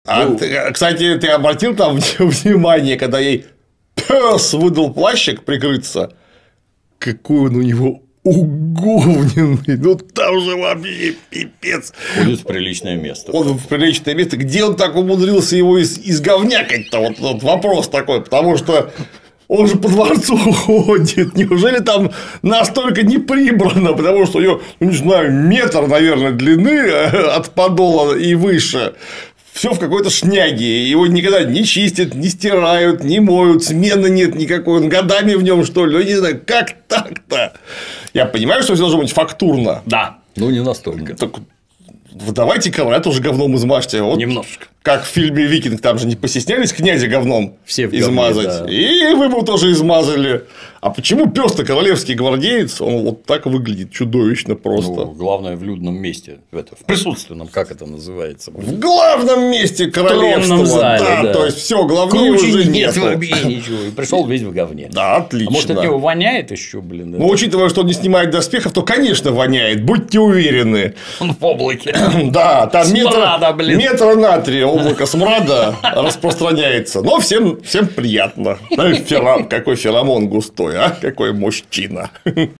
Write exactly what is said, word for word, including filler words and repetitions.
А ну... ты, кстати, ты обратил там внимание, когда ей пес выдал плащик прикрыться, какой он у него уговненный, ну там же вообще пипец. Ходит в приличное место. Он в приличное место. Где он так умудрился его из, изговнякать-то? Вот, вот вопрос такой, потому что он же по дворцу ходит. Неужели там настолько не прибрано? Потому что у него, ну, не знаю, метр, наверное, длины от подола и выше. Все в какой-то шняге. Его никогда не чистят, не стирают, не моют, смены нет никакой. Он годами в нем, что ли? Ну, не знаю, как так-то? Я понимаю, что все должно быть фактурно. Да. Ну, не настолько. Так, давайте ковра тоже говном измажьте. Вот немножко. Как в фильме «Викинг», там же не постеснялись князя говном все в измазать. Говне, да. И вы его тоже измазали. А почему пес-то королевский гвардеец? Он вот так выглядит чудовищно просто. Ну, главное, в людном месте. В, это, в присутственном, как это называется? В главном месте королевства. зале, да, да. То есть все, главнее Круче уже нет нету. вообще ничего. И пришел весь в говне. Да, отлично. А может, от него воняет еще, блин. Ну, учитывая, что он не снимает доспехов, то, конечно, воняет. Будьте уверены. Он в облаке. Да, там Смрада, метра, блин. метра на три облако смрада распространяется. Но всем, всем приятно. Ферам, какой феромон густой, а? Какой мужчина.